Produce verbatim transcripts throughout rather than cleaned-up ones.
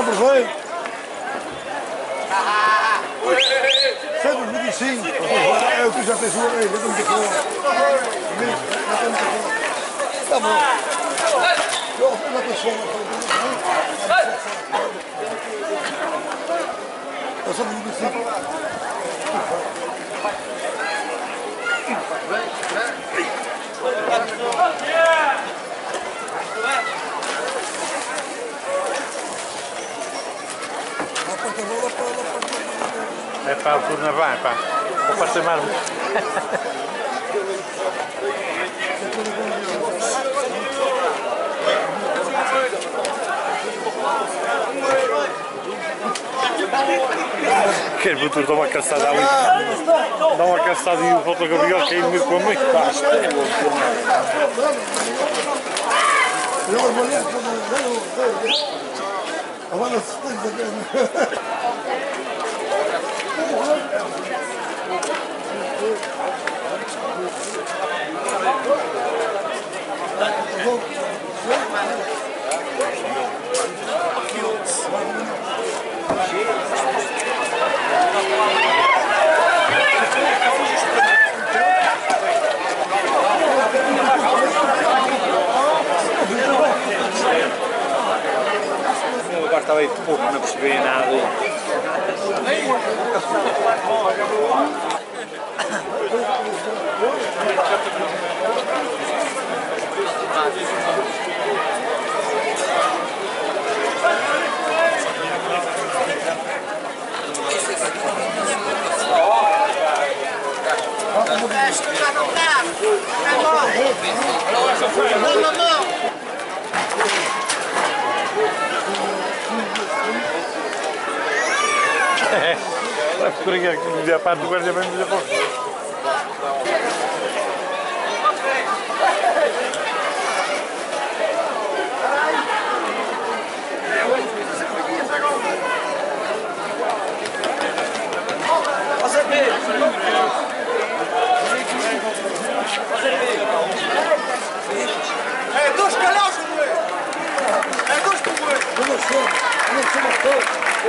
sempre veio. cento e vinte e cinco. É o que já tem sua vez, já estamos aqui. Já estamos aqui. Está bom. Eu não estou só. Eu sou muito simples. É pá, o turno vai, pá. Vou passar mais. Quer futuro, dá uma caçada ali. Dá uma caçada e o volta Gabriel caiu meio com a mãe. Agora estava aí pouco, não percebia nada. É, por aqui, a parte do guarda bem me pouco. É dois calhaus, não é? É dois como é? Eu não sou, eu não sou motor.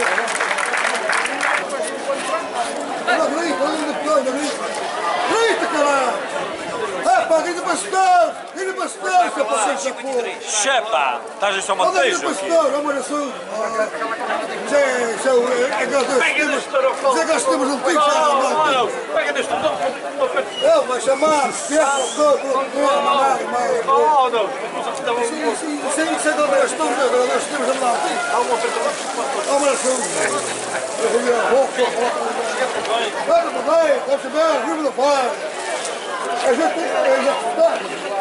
Olha, grita, olha no plano, grita. Grita, caralho! Ah, pá, grita pastor! Grita pastor, seu paciente da porra! Chepa, estás a chamar de Olha, beijo? grita pastor, amor, eu sou... Zé, Zé, Zé, gastamos um tipo, já, Pega neste eu vou chamar, ferro, todo, todo, mamar, mamar. Oh, não. Isso é de onde nós estamos, nós temos a lá. Há uma pessoa. Oh, mas eu vou, vou, vou. Vai tudo bem, deve ser bem, viva do pai. A gente tem que executar.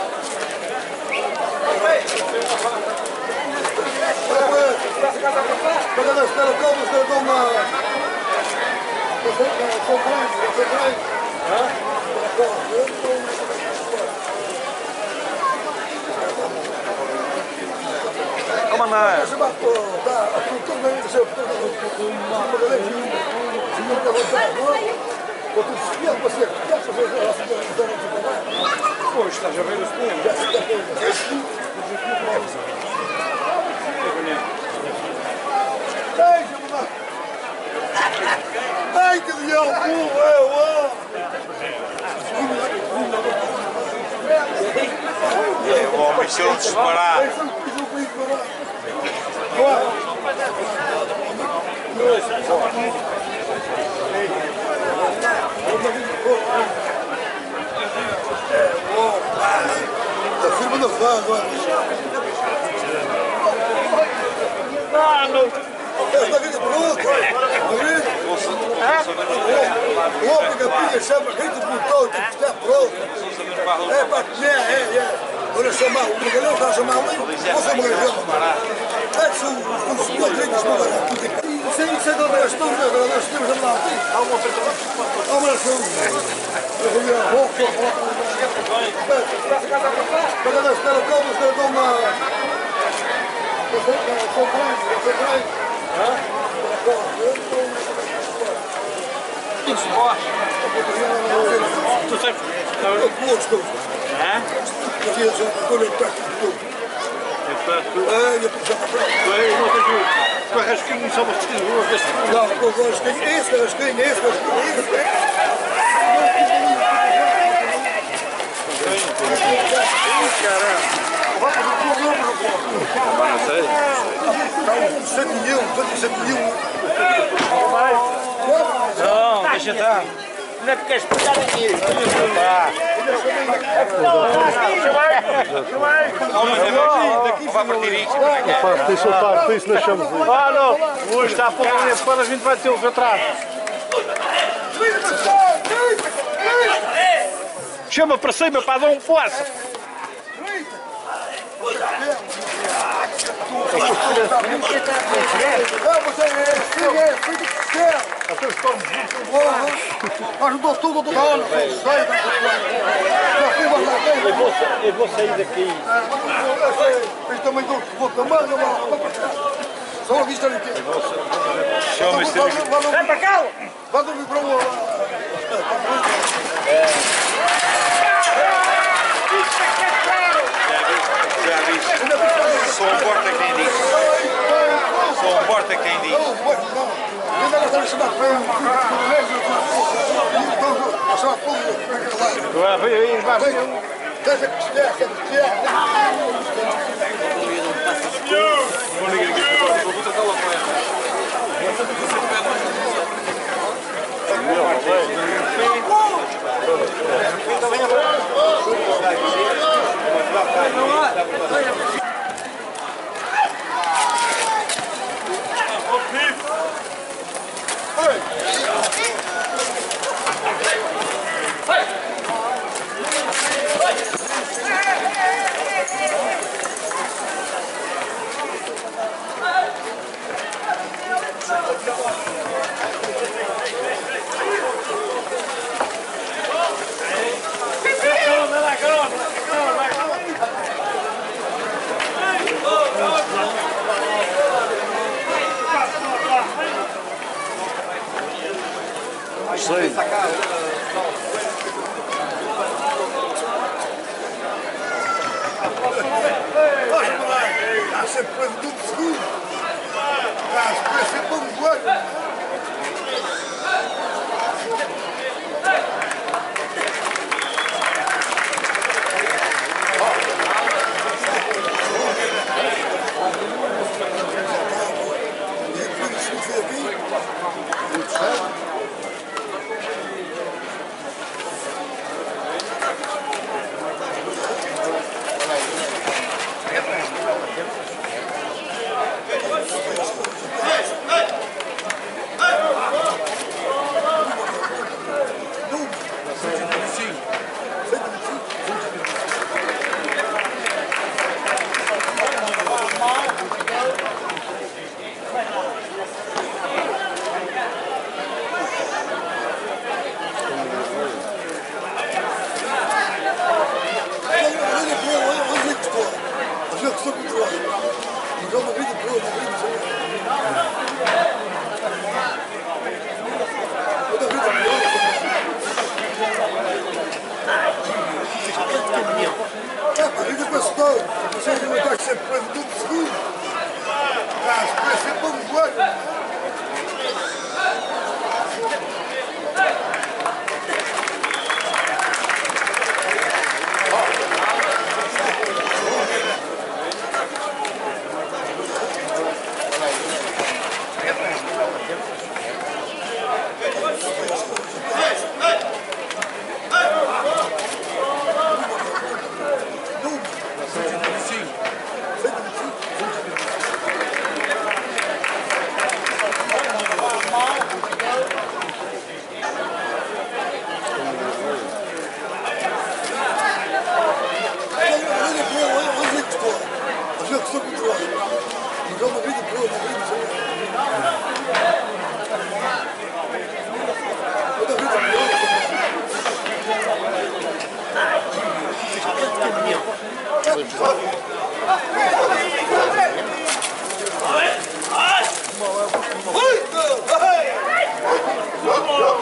Pega nas caras, como os caras dão uma... Eu sou grande, eu sou grande. Hã? Como não é? Você matou, tá? Tudo bem, você uma modelinha, se não quer voltar agora, eu tô desfiando você, quer fazer a relação de trabalho? Pô, estás a ver os punhos? Já se dá Ai, ai, que leão, eu, ó! O homem se ele disparar. A firma não vai agora. Mano! Esta vida pronto, o homem da pilha chama Rito Botão, tem que estar pronto. É para comer, é, é. Olha, chamar o Magalhães, vai chamar ali, ou sou Magalhães. É, são os quadrinhos do Magalhães. Isso aí, isso é de onde nós estamos, nós temos a lá. Há uma pessoa. Há uma pessoa. Eu vou, vou, vou. Pega nas caras, como os caras dão uma... Eu sou grande, eu sou grande. Hã? Isso, ó. Tu sabes? Eu vou, desculpa. Hã? Eu tinha já estou em perto de tudo. É, ia puxar para frente. Com a rasquinha só uma rasquinha. Não, com a rasquinha, isso, a rasquinha, isso, a rasquinha, isso. sete mil, sete mil. Não, deixa estar. Não é porque queres pegar aqui. Vai partir isto. Parte isso, parte isso, deixamos ir. Ah, não, hoje está a pouco ali, para a gente vai ter os atrás. Chama para cima para dar um força. Ajudou tudo do dono. Eu vou sair daqui. Eles também dão vou tomar, não vou. Só uma vista aqui. Chama-se. Vai para cá! Vai dormir para o Já viste? Só importa quem diz. Só importa quem diz. Ainda não está a chamar para um. Vai, vai, vai. Deixa que estiver, que estiver. Sei. Está sempre preso tudo seguro. Está sempre um voar.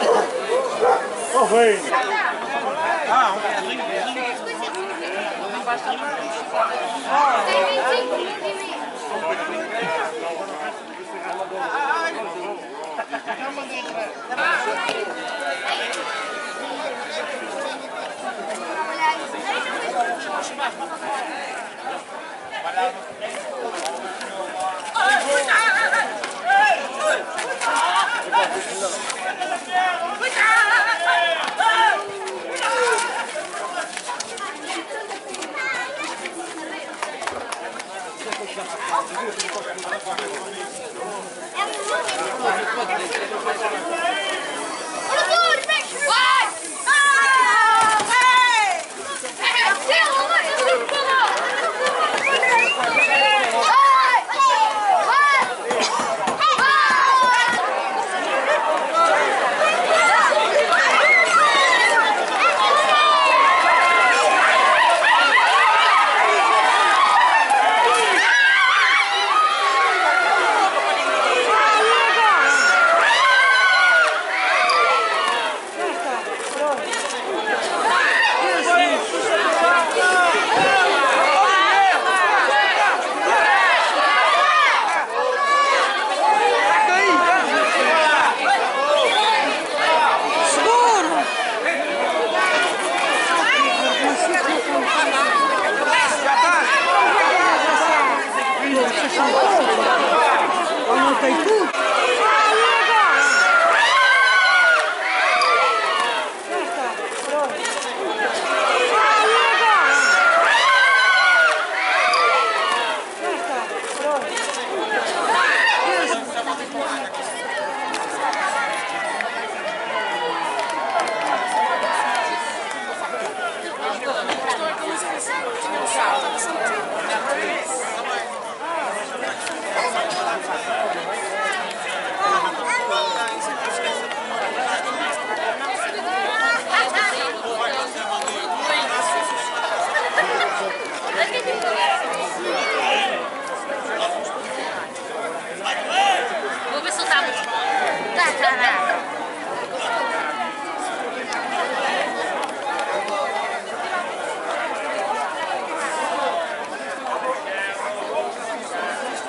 Oh, vem. Ah, um pedacinho.